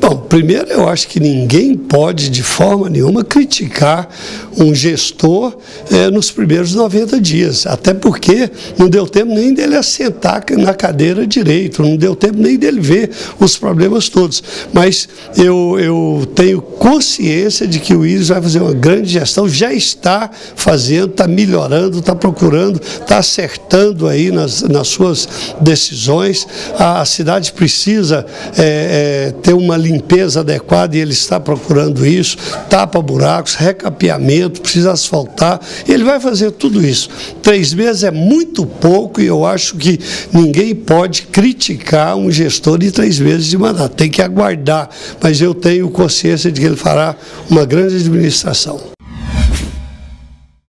Bom, primeiro eu acho que ninguém pode, de forma nenhuma, criticar um gestor nos primeiros 90 dias, até porque não deu tempo nem dele assentar na cadeira direito, não deu tempo nem dele ver os problemas todos. Mas eu tenho consciência de que o Íris vai fazer uma grande gestão, já está fazendo, está melhorando, está procurando, está acertando aí nas suas decisões. A cidade precisa ter uma limpeza adequada e ele está procurando isso, tapa buracos, recapeamento, precisa asfaltar, ele vai fazer tudo isso. 3 meses é muito pouco e eu acho que ninguém pode criticar um gestor de 3 meses de mandato, tem que aguardar, mas eu tenho consciência de que ele fará uma grande administração.